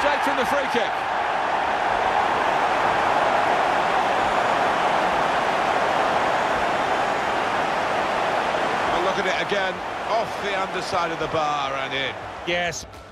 straight from the free kick. Well, look at it again, off the underside of the bar and in. Yes,